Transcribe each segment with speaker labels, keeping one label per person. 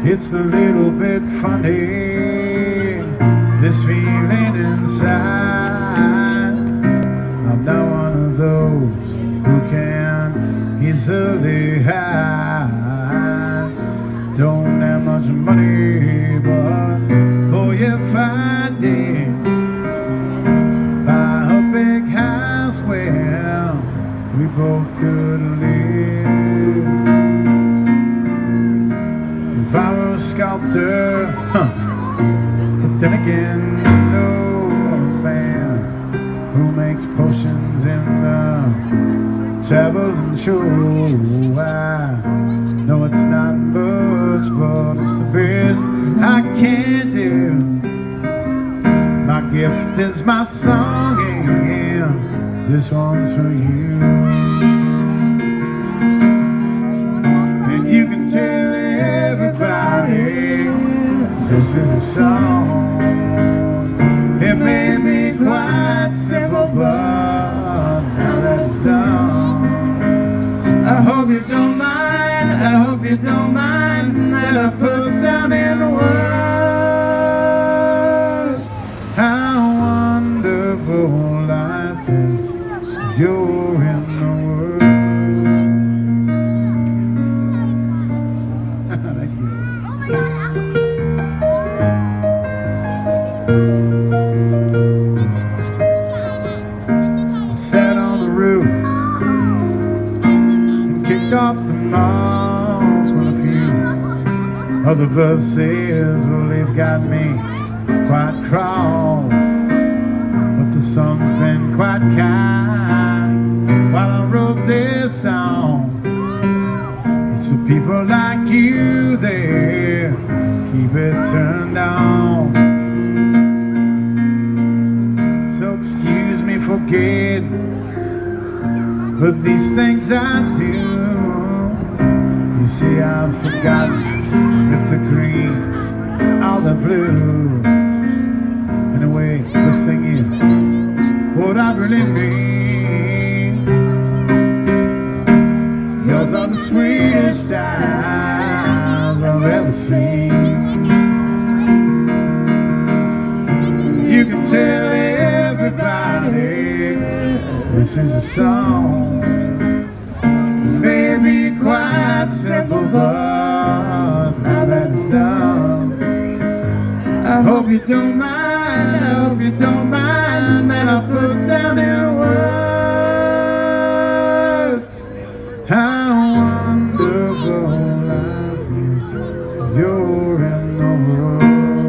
Speaker 1: It's a little bit funny, this feeling inside. I'm not one of those who can easily hide. Don't have much money, but boy, if I did buy a big house, well, we both could live. If I were a sculptor, but then again, no man who makes potions in the traveling show. I know it's not much, but it's the best I can do. My gift is my song, and this one's for you. And you can tell everybody this is a song. It may be quite simple, but now that it's done, I hope you don't mind, I hope you don't mind that I put down in words how wonderful life is. You're in the world. Thank you. I sat on the roof and kicked off the moss when a few other verses, well, they've got me quite cross. But the sun's been quite kind while I wrote this song. It's the people like you there keep it turned on. So excuse me for forgetting, but these things I do. You see, I've forgotten if the green or the blue. In a way, the thing is what I really mean. Yours are the sweetest eyes I've ever seen. You can tell everybody this is a song. Maybe quite simple, but now that's done, I hope you don't mind, I hope you don't mind that I put down in words how wonderful life is. You're in the world.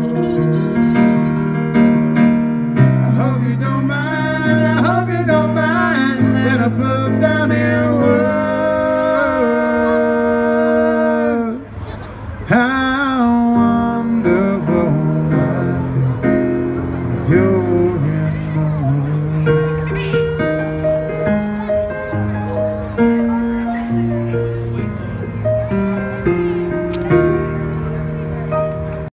Speaker 1: I hope you don't mind, I hope you don't mind that I put down in words how